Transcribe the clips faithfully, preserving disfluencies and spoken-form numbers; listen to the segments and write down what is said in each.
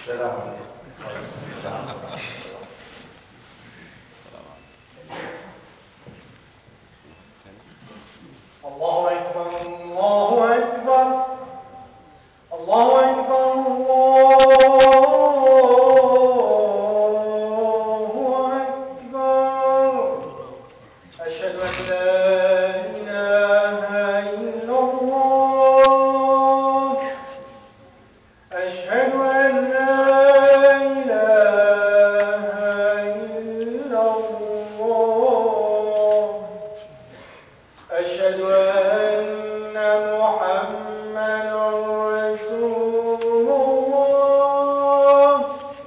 السلام عليكم. الله أكبر الله أكبر الله أكبر الله أكبر. أشهد أن لا إله إلا الله. أشهد أن لا إله إلا الله. أشهد أن محمدا رسول الله.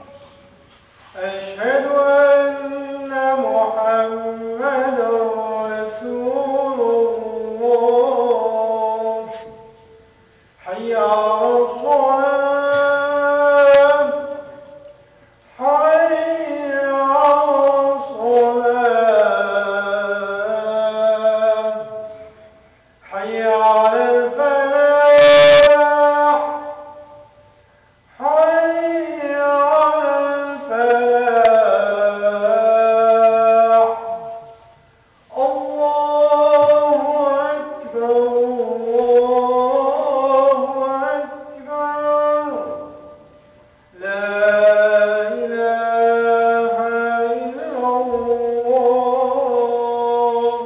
أشهد أن محمدا رسول الله. حي على الصلاة حي على الصلاة حي على الفلاح حي على الفلاح. الله أكبر الله أكبر. لا إله إلا الله.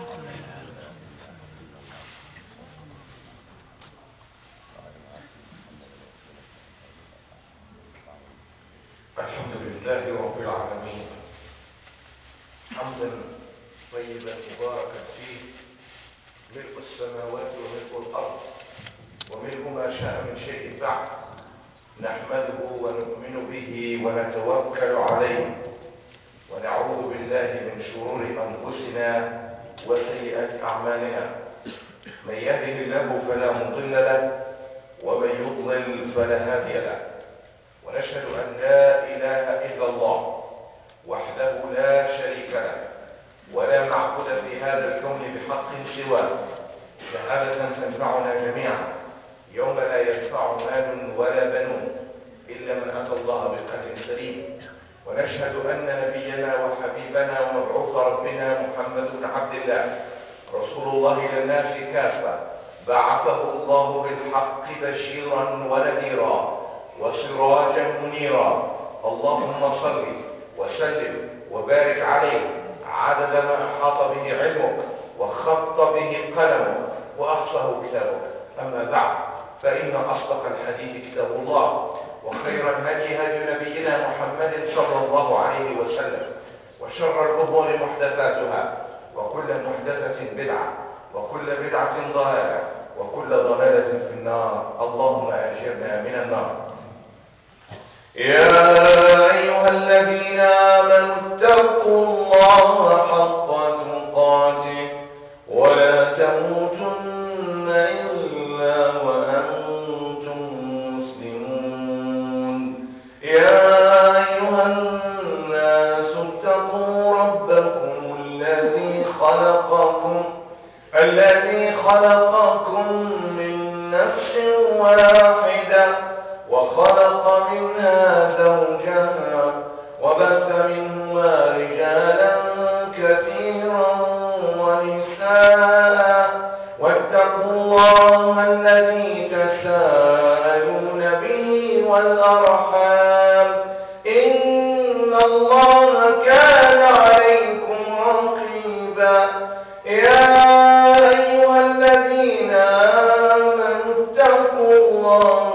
الحمد لله رب العالمين حمدا طيبا مباركا فيه ملء السماوات وملء الأرض وملء ما شاء من شيء بعد. نحمده ونؤمن به ونتوكل عليه ونعوذ بالله من شرور أنفسنا وسيئات أعمالنا. من يهده الله فلا مضل له ومن يضلل فلا هادي له. ونشهد أن لا إله إلا الله وحده لا شريك له ولا معبود في هذا الكون بحق سواه. شهادة تنفعنا جميعا يوم لا ينفع مال ولا بنون إلا من أتى الله بقلب سليم. ونشهد أن نبينا وحبيبنا ومبعوث ربنا محمد بن عبد الله رسول الله إلى الناس كافة بعثه الله بالحق بشيرا ونذيرا وسراجا منيرا. اللهم صل وسلم وبارك عليه عدد ما أحاط به علمك وخط به قلمك وأحصاه كتابك. أما بعد فإن أصدق الحديث كتاب الله وخير الهدي هدي نبينا محمد صلى الله عليه وسلم وشر الأمور محدثاتها وكل محدثة بدعة وكل بدعة ضلالة وكل ضلالة في النار. اللهم أجرنا من النار. يا أيها الذين آمنوا اتقوا الله حق تقاته ولا تموتن إلا وأنتم مسلمون. يا أيها الناس اتقوا ربكم الذي خلقكم الذي خلقكم من نفس واحدة وخلق منها زوجها وبث منهما رجالا كثيرا ونساء. واتقوا الله الذي تساءلون به والأرحام إن الله كان عليكم رقيبا. يا أيها الذين آمنوا اتقوا الله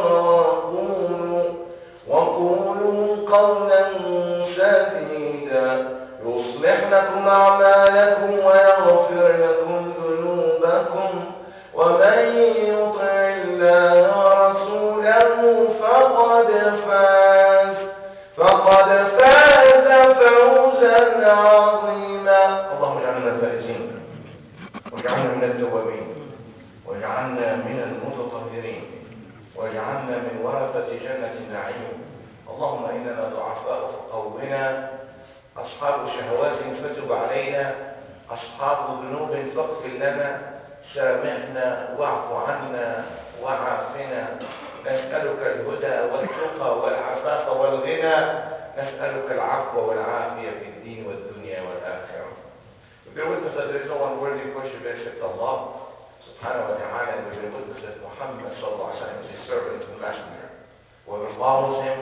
وقولوا قولا سديدا يصلح لكم أعمالكم ويغفر لكم ذنوبكم ومن يطع الله ورسوله فقد فاز فقد فاز فوزا عظيما. اللهم اجعلنا فائزين واجعلنا من التوابين واجعلنا من المتطهرين واجعلنا من ورثة جنة النعيم. اللهم إننا ضعفاء قومنا أصحاب شهوات فتب علينا أصحاب ذنوب فاغفر لنا سامحنا واعف عنا وعافنا. نسألك الهدى والتقى والعفاف ربنا نسألك العفو والعافية في الدين والدنيا والآخرة. We bear witness that there is no one worthy of worship except Allah subhanahu wa ta'ala, and we bear witness that Muhammad sallallahu alaihi wasallam is his servant and messenger. Whoever follows him,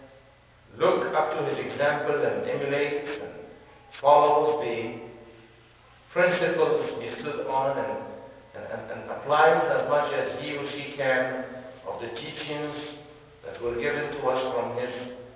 look up to his example and emulates and follows the principles he stood on and, and, and, and applies as much as he or she can of the teachings that were given to us from his,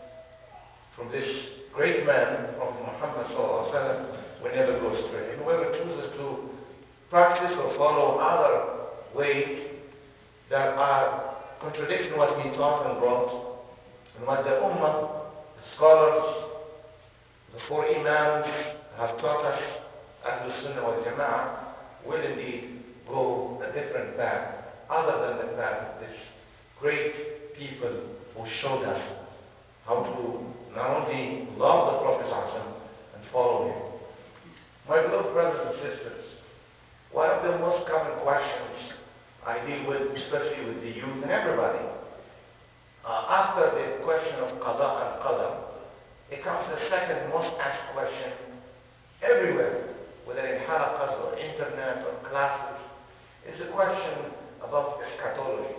from this great man, from Muhammad sallallahu alaihi wasallam, will never go astray. And whoever chooses to practice or follow other ways that are contradicting what he taught and brought, and what the Ummah, the scholars, the four Imams have taught us, Ahlul Sunnah wal Jama'ah, will indeed go a different path, other than the path of this great people who showed us how to not only love the Prophet ﷺ and follow him. My beloved brothers and sisters, one of the most common questions I deal with, especially with the youth and everybody, uh, after the question of Qada and Qadar, it comes the second most asked question everywhere, whether in halaqas or internet or classes, is a question about eschatology.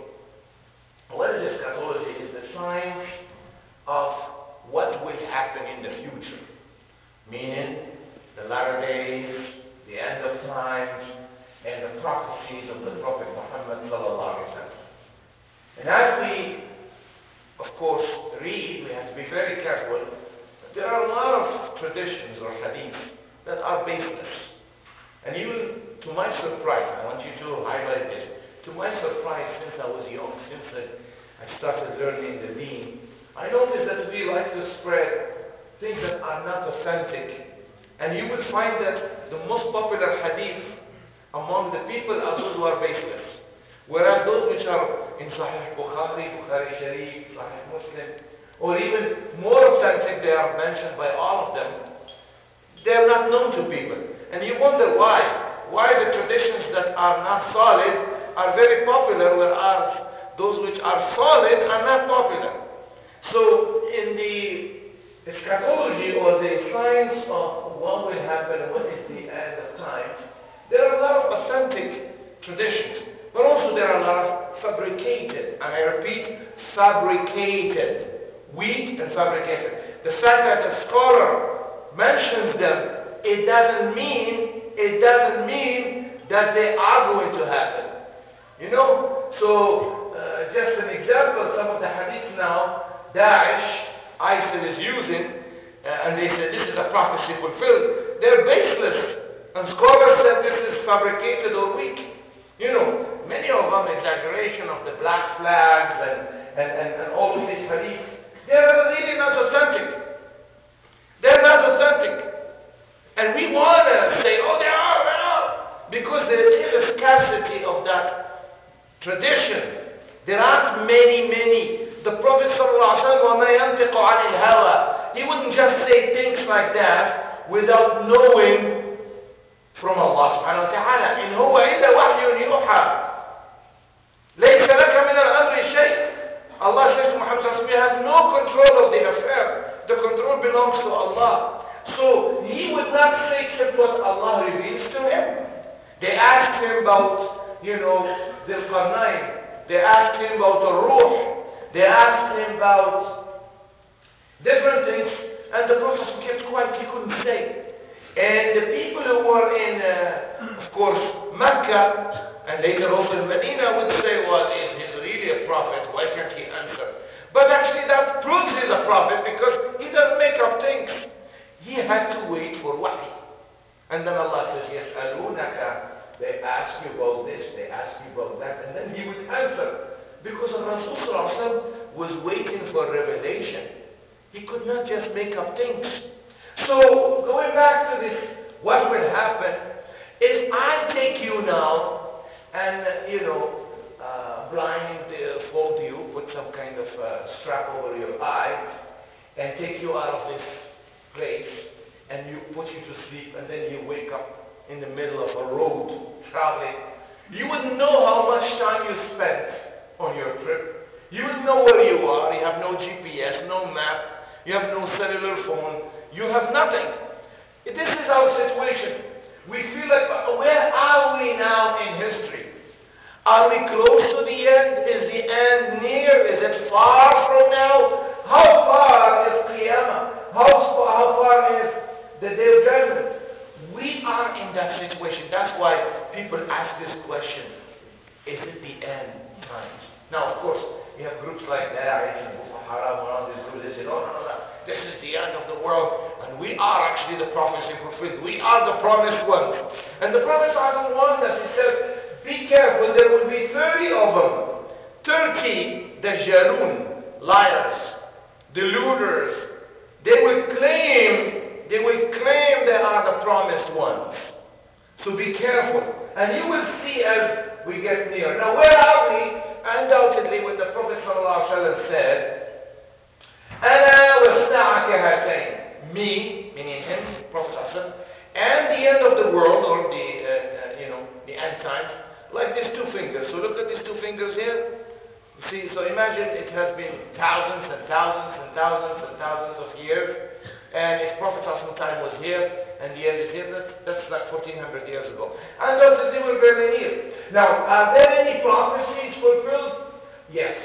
What is eschatology? Is the science of what will happen in the future, meaning the latter days, the end of times, and the prophecies of the Prophet Muhammad sallallahu alaihi wasallam. And as we, of course, read, we have to be very careful. There are a lot of traditions or hadiths that are baseless. And even to my surprise, I want you to highlight this, to my surprise, since I was young, since I started learning the deen, I noticed that we like to spread things that are not authentic. And you will find that the most popular hadith among the people are those who are baseless. Whereas those which are in Sahih Bukhari, Bukhari Sharif, Sahih Muslim, or even more authentic, they are mentioned by all of them, they are not known to people. And you wonder why. Why the traditions that are not solid are very popular, whereas those which are solid are not popular. So in the eschatology, or the science of what will happen, what is the end of time, there are a lot of authentic traditions, but also there are a lot of fabricated, and I repeat, fabricated, weak and fabricated. The fact that a scholar mentions them, it doesn't mean, it doesn't mean that they are going to happen. You know, so uh, just an example, some of the hadith now, Daesh, ISIL is using, uh, and they say this is a prophecy fulfilled. They're baseless. And scholars said this is fabricated or weak. You know, many of them, exaggeration of the black flags and, and, and, and all of these hadiths, they're really not authentic. They're not authentic. And we want to say, oh, they are, they are. Because there is a scarcity of that tradition. There aren't many, many. The Prophet ﷺ, he wouldn't just say things like that without knowing from Allah subhanahu wa ta'ala. إن هو إلا وحي يوحى ليس لك من الأمر شيء. Allah says to Muhammad sallallahu alaihi wasallam, you have no control of the affair. The control belongs to Allah. So he would not say except what Allah reveals to him. They asked him about, you know, Dhul Qarnayn. They asked him about the Ruh. They asked him about different things, and the Prophet kept quiet. He couldn't say. And the people who were in, uh, of course, Mecca, and later also in Medina, would say, well, is he really a prophet? Why can't he answer? But actually that proves he's a prophet, because he doesn't make up things. He had to wait for wahi. And then Allah says, يَسْأَلُونَكَ. They ask you about this, they ask you about that, and then he would answer. Because Rasul sallallahu alaihi wasallam was waiting for revelation. He could not just make up things. So, going back to this, what will happen is I take you now and, you know, uh, blind uh, fold you, put some kind of uh, strap over your eye, and take you out of this place, and you put you to sleep, and then you wake up in the middle of a road traveling. You wouldn't know how much time you spent on your trip. You wouldn't know where you are. You have no G P S, no map. you have no cellular phone, you have nothing. This is our situation. We feel like, uh, where are we now in history? Are we close to the end? Is the end near? Is it far from now? How far is Qiyamah? How far, how far is the Day of Judgment? We are in that situation. That's why people ask this question. Is it the end times? Now, of course, you have groups like Daesh and Boko Haram and all these groups. They say, no, no, no, no. This is the end of the world. And we are actually the prophecy fulfilled. We are the promised ones. And the Prophet warned us. He said, be careful. There will be thirty of them. thirty Dajjalun, liars, deluders. They will claim, they will claim they are the promised ones. So be careful. And you will see as we get near. Now, where are we? Undoubtedly, what the Prophet ﷺ said, أنا والساعة كهاتين. Me, meaning him, Prophet ﷺ, and the end of the world, or the, uh, uh, you know, the end times, like these two fingers. So look at these two fingers here. See, so imagine it has been thousands and thousands and thousands and thousands of years, and if Prophet ﷺ time was here, and the end is here, that's, that's like fourteen hundred years ago. And thus they were very near. Now, are there any prophecies fulfilled? Yes.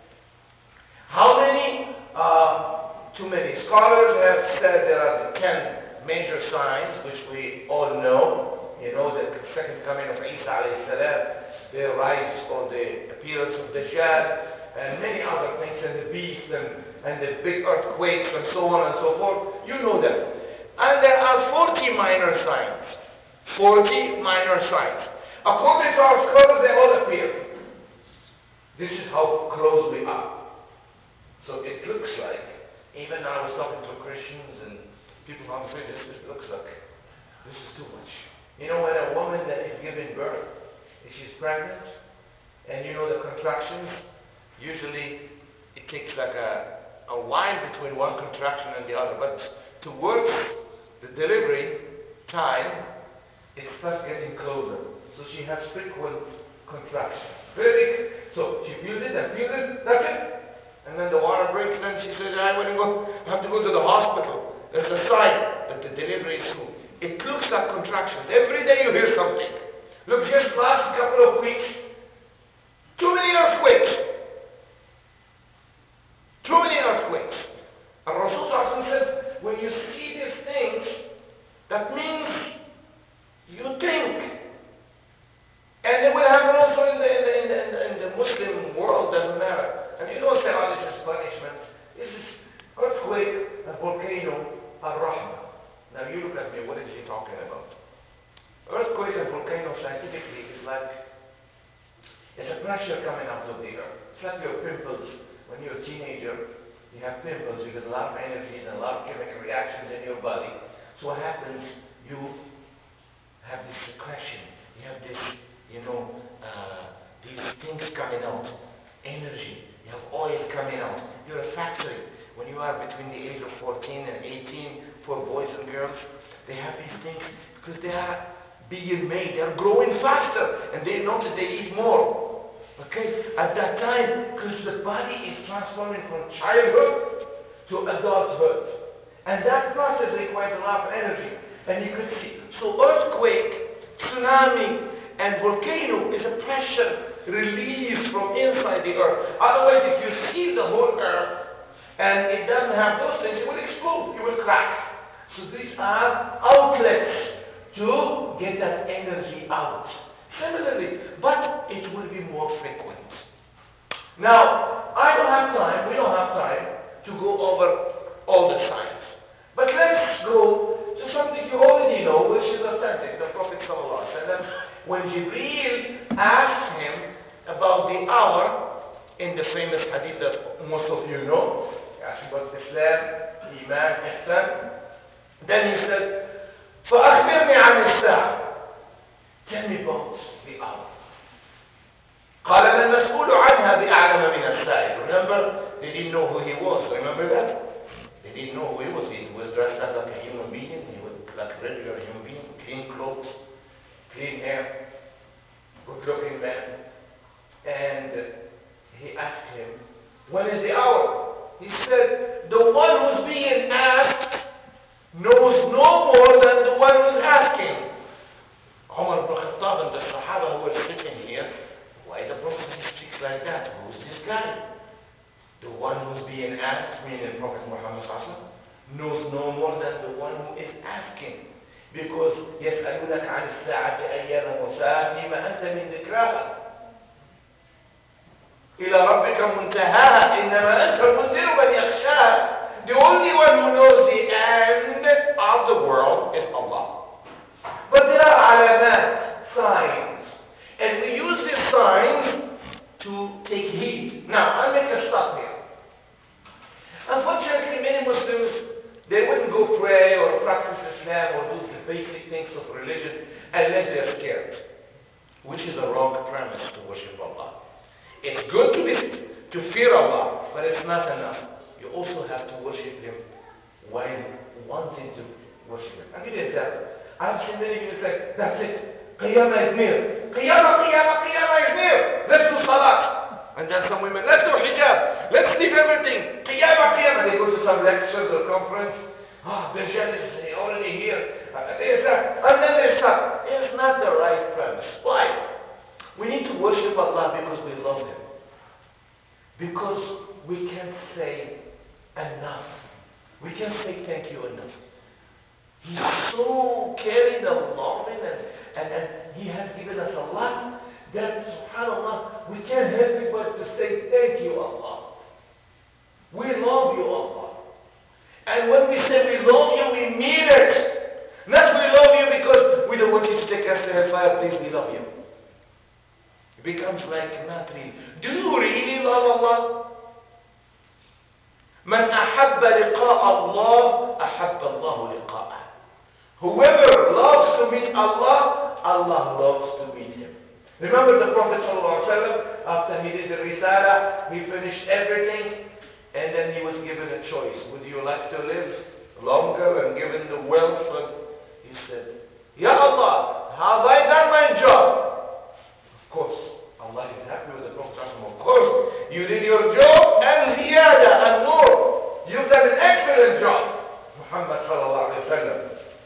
How many? Uh, too many. Scholars have said there are the ten major signs, which we all know. You know, the second coming of Isa alayhi salam, the rise or the appearance of Dajjal, and many other things, and the beast, and, and the big earthquakes, and so on and so forth. You know them. And there are forty minor signs. forty minor signs. According to our scholars, they all appear. This is how close we are. So it looks like, even I was talking to Christians and people who are afraid, this, this looks like, this is too much. You know, when a woman that is giving birth, if she's pregnant, and you know the contractions, usually it takes like a, a while between one contraction and the other. But towards the delivery time, it starts getting closer. So she has frequent contractions. Very, so she feels it and feels it, that's it. And then the water breaks, then she says, I want to go, I have to go to the hospital. There's a sign that the delivery is soon. It looks like contractions. Every day you hear something. Look, just last couple of weeks, too many earthquakes. Too many earthquakes. And Rasul said, when you see these things, that means you think. And it will happen also in the, in the, in the, in the Muslim world, doesn't matter. And you know, say, oh, this is punishment. This is earthquake, a volcano, ar-Rahmah. Now you look at me, what is he talking about? Earthquake and volcano scientifically is like, it's a pressure coming out of the earth. It's like your pimples. When you're a teenager, you have pimples, you get a lot of energy and a lot of chemical reactions in your body. So what happens, you have this secretion, you have this, you know, uh, these things coming out, energy, you have oil coming out. You're a factory. When you are between the age of fourteen and eighteen, for boys and girls, they have these things because they are being made, they are growing faster, and they know that they eat more. Okay? At that time, because the body is transforming from childhood to adulthood. And that process requires a lot of energy. And you could see. So earthquake, tsunami, and volcano is a pressure release from inside the earth. Otherwise, if you see the whole earth, and it doesn't have those things, it will explode, it will crack. So these are outlets to get that energy out. Similarly, but it will be more frequent. Now, I don't have time, we don't have time to go over all the signs. But let's go to something you already know, which is authentic, the Prophet Sallallahu Alaihi Wasallam. When Jibreel asked him about the hour, in the famous hadith that most of you know, asked about Islam, Iman, Ihsan, then he said, فَأَخْبِرْنِي عَنِ السَّاعَةِ. Tell me about the hour. قال ما المسؤول عنها بأعلم من السائل. Remember, they didn't know who he was. Remember that? They didn't know who he was. He was dressed up like a human being. He was like a regular human being. Clean clothes, clean hair, good-looking man. And he asked him, when is the hour? He said, the one who's being knows no more than the one who's asking. Umar ibn Khattab and the Sahaba who were sitting here, why the Prophet speaks like that? Who's this guy? The one who's being asked, meaning Prophet Muhammad knows no more than the one who is asking. Because يسألونك عن الساعة أيان مرساها فيما أنت من ذكراها إلى ربك منتهاها إنما أنت المنذر من يخشاها. The only one who knows the end of the world is Allah. But there are alamat, signs, and we use these signs to take heed. Now, I'll make a stop here. Unfortunately, many Muslims, they wouldn't go pray or practice Islam or do the basic things of religion unless they're scared, which is a wrong premise to worship Allah. It's good to be, to fear Allah, but it's not enough. You also have to worship Him while wanting to worship Him. I'll give you an example. I've seen many people say, that's it. Qiyamah is near. Qiyamah, Qiyamah, Qiyamah is near. Let's do salat. And then some women, let's do hijab. Let's leave everything. Qiyamah, Qiyamah. They go to some lectures or conference. Ah, oh, Dajjal is already here. There's that. And then there's that. It's not the right premise. Why? We need to worship Allah because we love Him. Because we can't say enough. We can't say thank you enough. He's so caring and loving, and, and, and He has given us a lot that, subhanAllah, we can't help it but to say thank you, Allah. We love you, Allah. And when we say we love you, we mean it. Not we love you because we don't want you to take us to hellfire, please, we love you. It becomes like not really. Do you really love Allah? من أحب لقاء الله أحب الله لقاءه. Whoever loves to meet Allah, Allah loves to meet him. Remember the Prophet ﷺ, after he did the Risala, he finished everything, and then he was given a choice. Would you like to live longer and given the wealth? And he said, Ya Allah, have I done my job? Of course, Allah is happy with the Prophet ﷺ. Of course, you did your job, and ziyada, and more. You've done an excellent job. Muhammad sallallahu alayhi wa sallam.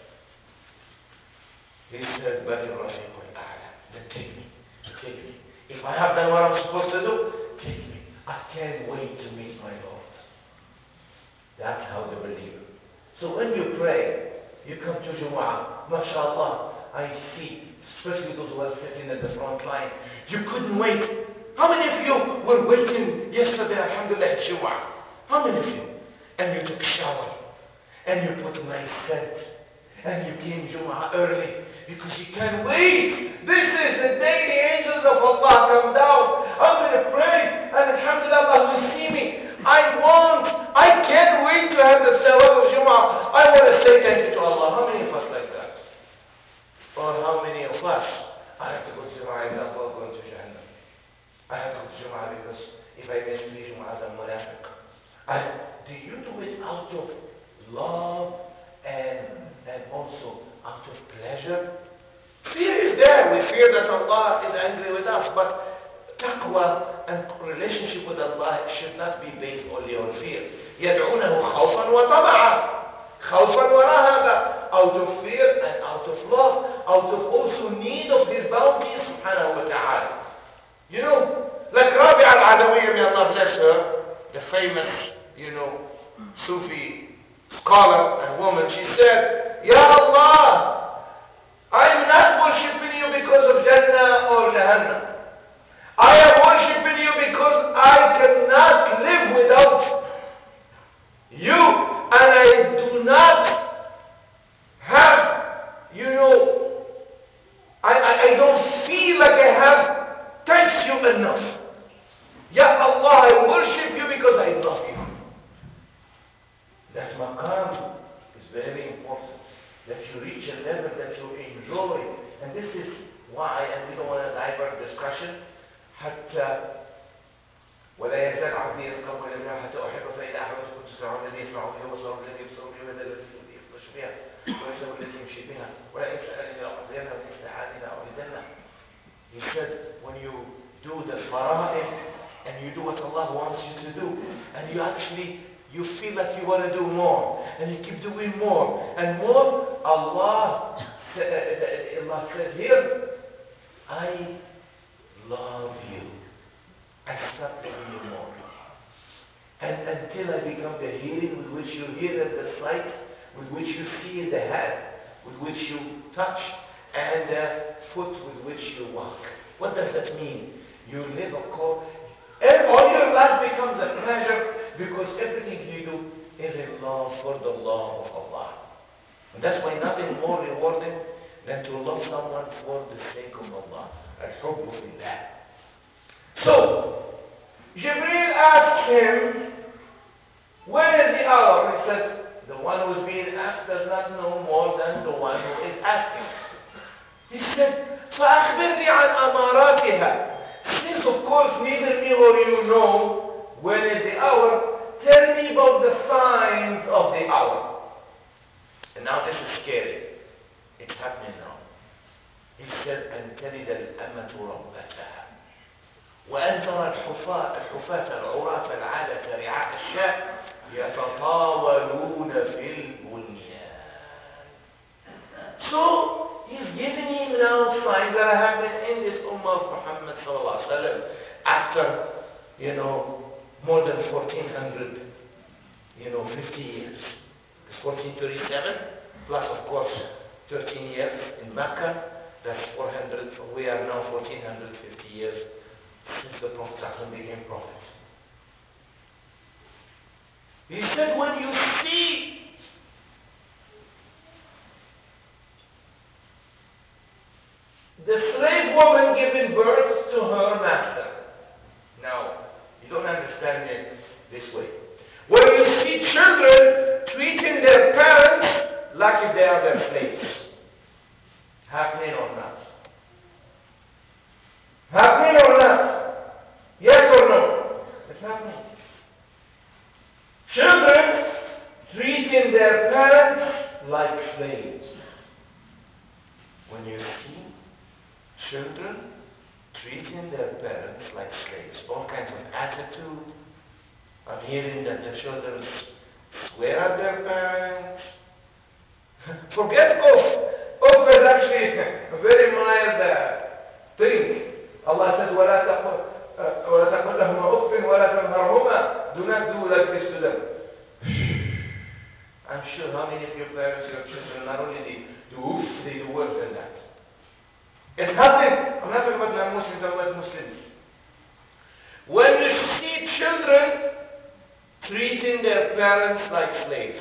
He said, Bani Rafiq al-A'la, then take me, take me. If I have done what I'm supposed to do, take me. I can't wait to meet my Lord. That's how they believe. So when you pray, you come to Jumu'ah, mashallah, I see, especially those who are sitting at the front line, you couldn't wait. How many of you were waiting yesterday, alhamdulillah, at Jumu'ah? How many of you? And you took a shower, and you put nice scent, and you came Jumu'ah early, because you can't wait. This is the day the angels of Allah come down. I'm going to pray, and alhamdulillah, Allah will see me. I want, I can't wait to have the sawab of Jumu'ah. I want to say thank you to Allah. How many of us like that? Or how many of us? I have to go to Jumu'ah, I'm not going to Jahannam. I have to go to Jumu'ah because if I miss the Jumu'ah, I'm munafiq. And do you do it out of love and, and also out of pleasure? Fear is there. We fear that Allah is angry with us, but taqwa and relationship with Allah should not be based only on fear. يدعونه خوفا وطمعا, خوفا ورهبا, out of fear and out of love, out of also need of His bounty subhanahu wa ta'ala. You know, like Rabi'a al-Adawiyya, may Allah bless her, the famous, you know, Sufi scholar and woman, she said, Ya Allah, I am not worshipping you because of Jannah or Jahannam. I am worshipping you because I cannot live without you, and I do not have, you know, I, I, I don't feel like I have thanked you enough. Ya Allah, I worship you because I love you. That maqam is very important, that you reach a level that you enjoy. And this is why, and we don't want to divert discussion, حتى ولا يزال عبدي يذكر ولله حتى أحب فإذا أحببت كنت سمعه الذي يسمع به وبصره الذي يبصر به ويده التي يبطش بها ويده التي يمشي بها ولئن سألني لأعطينه وإن استعاذني لأعيذنه. He said, when you do the fara'id and you do what Allah wants you to do, and you actually you feel like you want to do more, and you keep doing more and more. Allah, Allah said here, I love you. I start loving you more. And until I become the hearing with which you hear and the sight with which you see and the hand with which you touch and the foot with which you walk. What does that mean? You live a call. And all your life becomes a pleasure because everything you do is in love for the love of Allah. And that's why nothing more rewarding than to love someone for the sake of Allah. Al-Hubbu fillah. So, Jibreel asked him, when is the hour? He said, the one who is being asked does not know more than the one who is asking. He said, فَأَخْبِرْنِي عَنْ أَمَارَاتِهَا. Since of course neither me or you know when is the hour, tell me about the signs of the hour. And now this is scary. It's happening now. He said, أَنْ تَلِدَ الْأَمَةُ رَبَّتَهَا وأن ترى الحفاة الحفاة العراة العالة رعاء الشاء يتطاولون في البنيان. So he's giving him now signs that are happening in this ummah of Muhammad sallallahu alaihi wasallam after, you know, more than fourteen hundred, you know, fifty years. It's fourteen thirty-seven plus of course thirteen years in Mecca. That's four hundred. We are now fourteen fifty years since the Prophet became prophet. He said, when you see the slave woman giving birth to her master. Now, you don't understand it this way. When you see children treating their parents like if they are their slaves. Happening or not? Happening or not? Yes or no? It's happening. Children treating their parents like slaves. When you see children treating their parents like slaves, all kinds of attitude. I'm hearing that the children swear at their parents. Forget oath. Oath is actually a very mild uh, thing. Allah says, وَلَا تَقُلْ لَهُمَا أُفٍّ وَلَا تَنْهَرْهُمَا. Do not do like this to them. I'm sure how many of your parents, your children, not only they do oof, they do worse than that. It's happening. I'm not talking about non-Muslims, I'm talking about Muslims. When you see children treating their parents like slaves,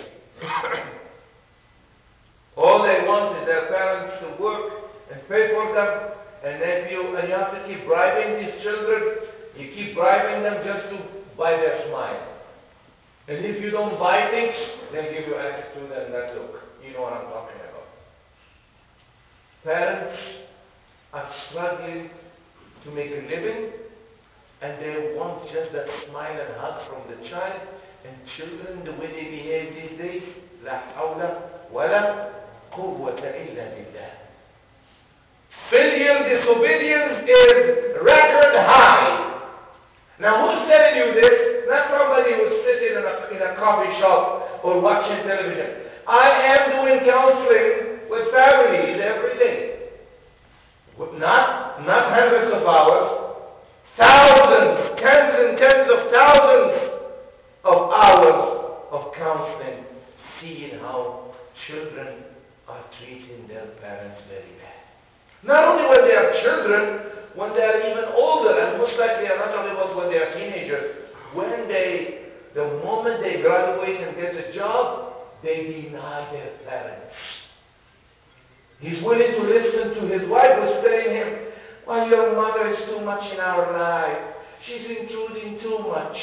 all they want is their parents to work and pay for them. And then you, and you have to keep bribing these children. You keep bribing them just to buy their smile. And if you don't buy things, they'll give you attitude and that look. You know what I'm talking about. Parents are struggling to make a living, and they want just that smile and hug from the child. And children, the way they behave these days, لا حول ولا قوة إلا بالله. Filial disobedience is record high. Now who's telling you this? Not somebody who's sitting in a, in a coffee shop or watching television. I am doing counseling with families every day. Not, not hundreds of hours, thousands, tens and tens of thousands of hours of counseling, seeing how children are treating their parents very bad. Not only when they are children, when they are even older, and most likely are not only about when they are teenagers, when they, the moment they graduate and get a job, they deny their parents. He's willing to listen to his wife who's telling him, well, your mother is too much in our life. She's intruding too much.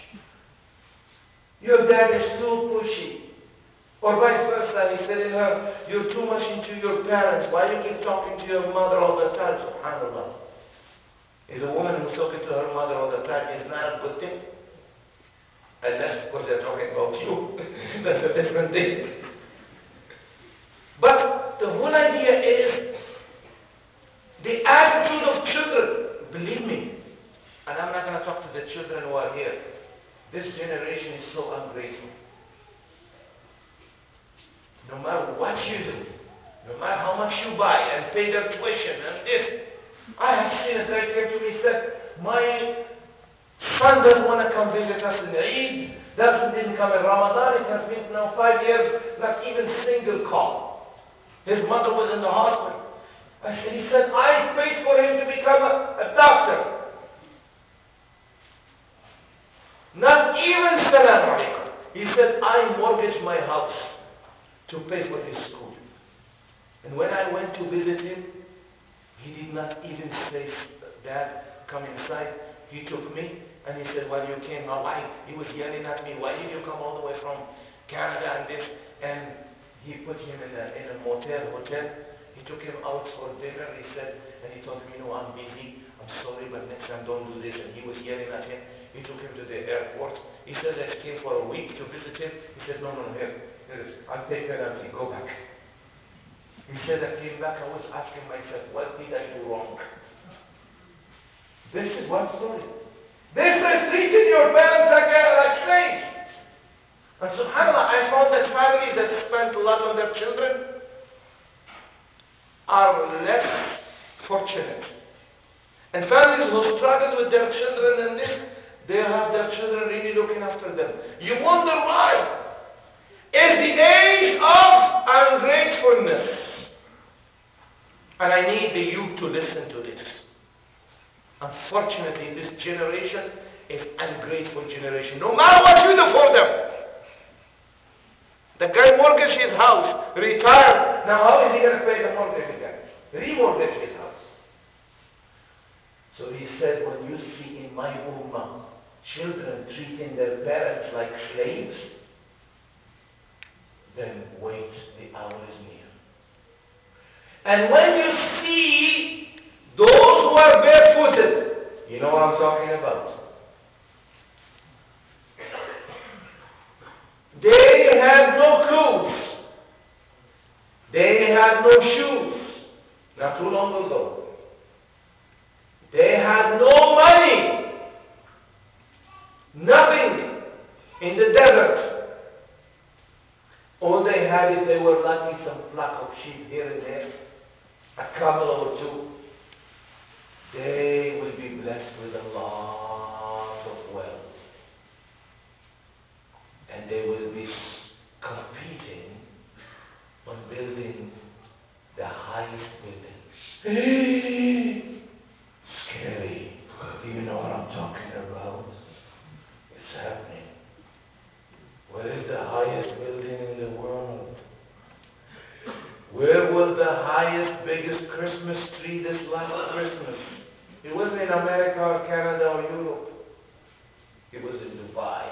Your dad is too pushy. Or vice versa, he's telling her, you're too much into your parents. Why you keep talking to your mother all the time? SubhanAllah. Is a woman who's talking to her mother all the time is not a good thing? Unless, of course, they're talking about you. That's a different thing. But the whole idea is the attitude of children. Believe me, and I'm not going to talk to the children who are here. This generation is so ungrateful. No matter what you do, no matter how much you buy and pay their tuition and this, I have seen a guy came to me and said, my son doesn't want to come visit us in Eid, doesn't didn't come in Ramadan, it has been now five years, not even single call. His mother was in the hospital. I said, he said, I paid for him to become a, a doctor. Not even salam alaikum. He said, I mortgaged my house to pay for his school. And when I went to visit him, he did not even say, Dad, come inside. He took me and he said, well, you came, my wife, he was yelling at me, why did you come all the way from Canada and this? And he put him in a, in a motel, hotel. He took him out for dinner, he said, and he told me, you know, I'm busy, I'm sorry, but next time don't do this. And he was yelling at him. He took him to the airport. He said, I came for a week to visit him. He said, no, no, here, here it is. I'll take penalty, go back. He said, I came back, I was asking myself, what did I do wrong? This is one story. This is treating your parents like, like slaves. And subhanAllah, I found that families that spend a lot on their children are less fortunate. And families who struggle with their children and this, they have their children really looking after them. You wonder why? It's the age of ungratefulness. And I need the youth to listen to this. Unfortunately, this generation is ungrateful generation. No matter what you do for them. The guy mortgaged his house, retired. Now how is he going to pay the mortgage again? Remortgage his house. So he said, when you see in my ummah children treating their parents like slaves, then wait, the hour is near. And when you see those who are barefooted, you know what I'm talking about. They had no clothes. They had no shoes. Not too long ago. They had no money. Nothing in the desert. All they had is they were lucky some flock of sheep here and there, a camel or two. They will be blessed with a lot of wealth. And they will be competing on building the highest buildings. Scary. Do you know what I'm talking about? It's happening. What is the highest building in the world? Where was the highest, biggest Christmas tree this last Christmas? It wasn't in America or Canada or Europe. It was in Dubai.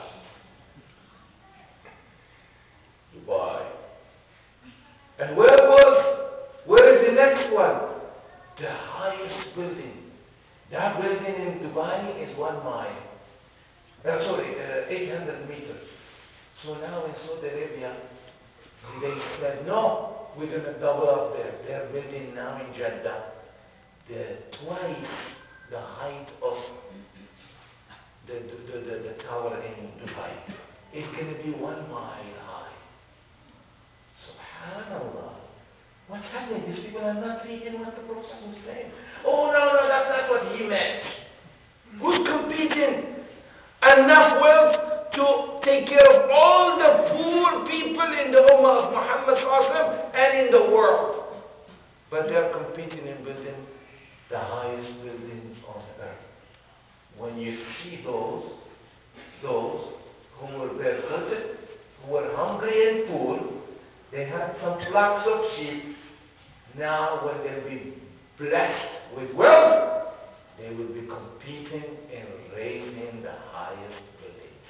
Dubai. And where was, where is the next one? The highest building. That building in Dubai is one mile. Uh, sorry, uh, eight hundred meters. So now in Saudi Arabia, they said, no, we're going to double up there. They're building now in Jeddah the twice the height of the, the, the, the, the tower in Dubai. It's going to be one mile high. Subhanallah. What's happening? These people are not reading what the Prophet was saying. Oh, no, no, that's not what he meant. Who's competing? Enough wealth to take care of all the poor people in the Ummah of Muhammad sallallahu alaihi wasallam and in the world. But they are competing in building the highest buildings on earth. When you see those, those who were barefooted, who were hungry and poor, they had some flocks of sheep. Now when they'll be blessed with wealth, they will be competing in raising the highest buildings.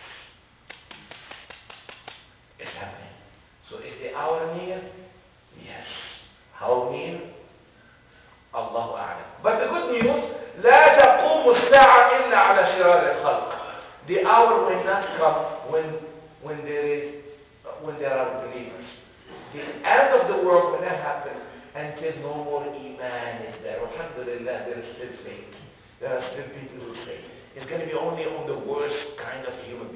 It's happening. So is the hour near? Yes. How near? Allahu A'lam. But the good news, لا تقوم الساعة إلا على شرار الخلق. The hour will not come when when there is when there are believers. The end of the world will not happen until no more iman is there. Alhamdulillah, there is still faith. There are still people who say it's going to be only on the worst kind of human beings.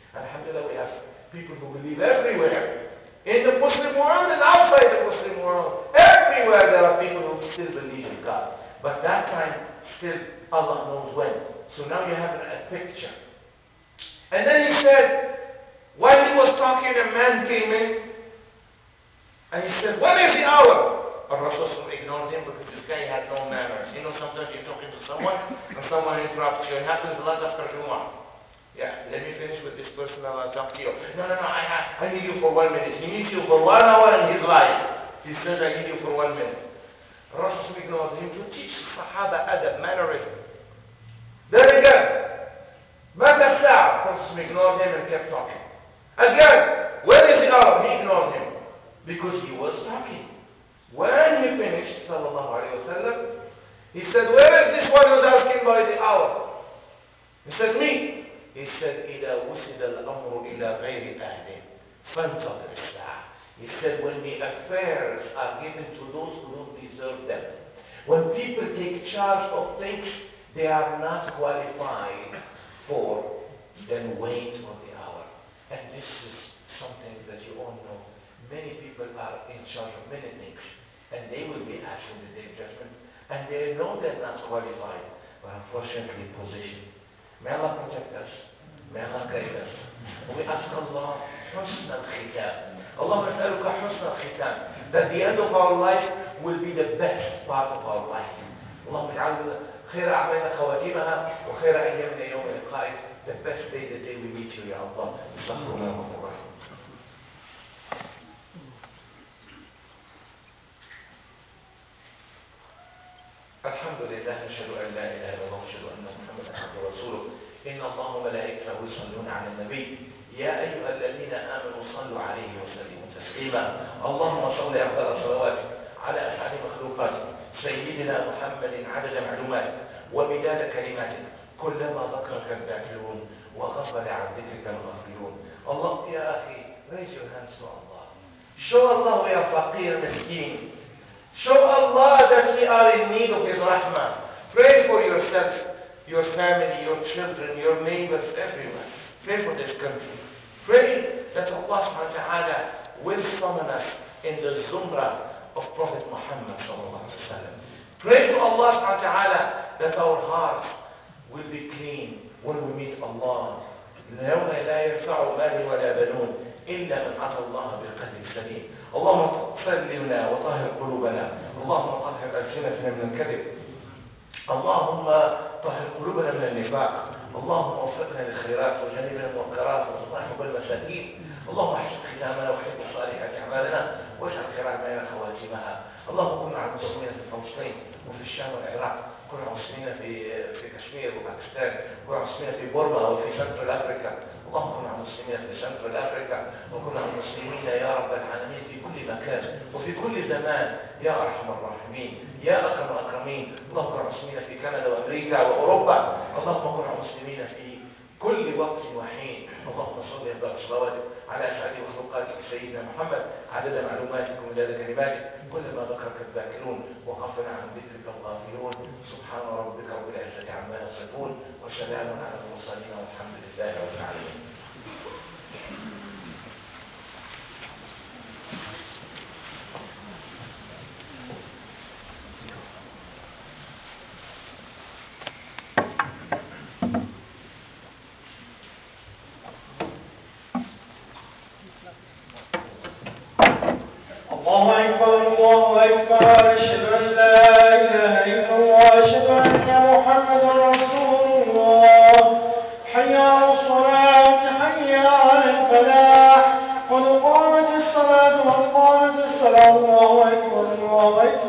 Alhamdulillah, we have people who believe everywhere. In the Muslim world and outside the Muslim world. Everywhere there are people who still believe in God. But that time, still Allah knows when. So now you have a picture. And then he said, while he was talking, a man came in. And he said, what is the hour? And Rasul ignored him because this guy had no manners. You know, sometimes you're talking to someone and someone interrupts you. It happens a lot after Jumu'ah. Yeah, let me finish with this person and I'll talk to you. No, no, no, I, I, I need you for one minute. He needs you for one hour in his life. He says, I need you for one minute. Rasul ignored him to teach Sahaba adab, mannerism. Then again, ماذا الساعة? Rasul ignored him and kept talking. Again, when is the hour? He ignored him. Because he was talking. When he finished, sallallahu alayhi wa sallam, he said, where is this one who's asking by the hour? He said, me. He said, إِذَا وُسِدَ الْأَمْرُ إِلَى غَيْرِ أَهْلٍ فَانْتَظِرِ السَّاعَةِ. He said, when the affairs are given to those who don't deserve them, when people take charge of things they are not qualified for, then wait on the hour. And this is something that you all know. Many people are in charge of many things, and they will be asked in the day of judgment, and they know they're not qualified, but unfortunately position. May Allah protect us. May Allah guide us. We ask Allah حسن الختام. Allah نسألك حسن الختام. That the end of our life will be the best part of our life. اللهم اجعل خير أعمالنا خواتيمها وخير أيامنا يوم لقائك. The best day, the day we meet you, Ya Allah. استغفر الله الرحمن الرحيم. الحمد لله نشهد أن لا إله إلا الله ونشهد أن محمدا عبده ورسوله إن الله وملائكته يصلون على النبي يا أيها الذين آمنوا صلوا عليه وسلموا تسليما اللهم صل أفضل الصلوات على أسعد مخلوقاتك سيدنا محمد عدد معلوماتك ومداد كلماتك كلما ذكرك الذاكرون وغفل عن ذكرك الغافلون الله يا أخي raise your hands to Allah. Show Allah we are faqir miskin. Show Allah that we are in need of His rahmah. Pray for yourself, your family, your children, your neighbors, everyone. Pray for this country. Pray that Allah subhanahu wa ta'ala will summon us in the zumrah of Prophet Muhammad sallallahu alaihi wasallam. Pray to Allah subhanahu wa ta'ala that our hearts will be clean when we meet Allah. يوم لا ينفع مال ولا بنون إلا من أتى الله بقلب سليم. اللهم سلمنا وطهر قلوبنا. اللهم طهر ألسنتنا من الكذب. اللهم طهر قلوبنا من النفاق. اللهم وفقنا للخيرات وجنبنا المنكرات وارزقنا المساكين. اللهم احسن ختامنا وحب صالحات أعمالنا واجعل خير أعمالنا خواتمها. اللهم كن مع المسلمين في فلسطين وفي الشام والعراق. كن مع المسلمين في في كشمير وباكستان. كن مع المسلمين في بورما وفي سنترال أفريقيا. اللهم كن مع المسلمين في سنترال أفريقيا وكن مع المسلمين يا رب العالمين في كل مكان وفي كل زمان يا أرحم الراحمين يا أكرم الأكرمين. اللهم كن مع المسلمين في كندا وأمريكا وأوروبا. اللهم كن مع المسلمين في كل وقت وحين. اللهم صل وسلم صلواتك على أسعد مخلوقاتك سيدنا محمد عدد معلوماتك ومداد كلماتك كلما ذكرك الذاكرون وغفل عن ذكرك الغافلون. سبحان ربك رب العزة عما يصفون وسلام على المرسلين والحمد لله رب العالمين. الله أكبر الله أكبر أشهد أن لا إله إلا الله أشهد أن محمدا رسول الله. حي على الصلاة حي على الفلاح قد قامت الصلاة وقد قامت الصلاة. الله أكبر الله أكبر.